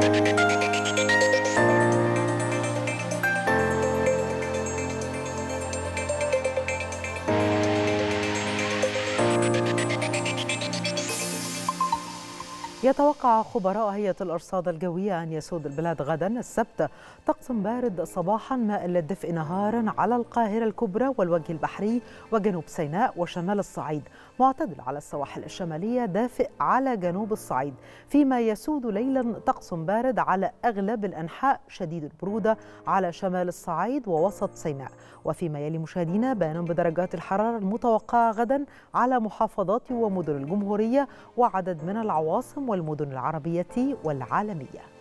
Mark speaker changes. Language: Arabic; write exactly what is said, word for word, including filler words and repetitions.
Speaker 1: يتوقع خبراء هيئة الأرصاد الجوية أن يسود البلاد غدا السبت طقس بارد صباحا مائل للدفء نهارا على القاهرة الكبرى والوجه البحري وجنوب سيناء وشمال الصعيد، معتدل على السواحل الشمالية، دافئ على جنوب الصعيد، فيما يسود ليلا طقس بارد على أغلب الأنحاء شديد البرودة على شمال الصعيد ووسط سيناء. وفيما يلي مشاهدينا بيان بدرجات الحرارة المتوقعة غدا على محافظات ومدن الجمهورية وعدد من العواصم والمدن العربية والعالمية.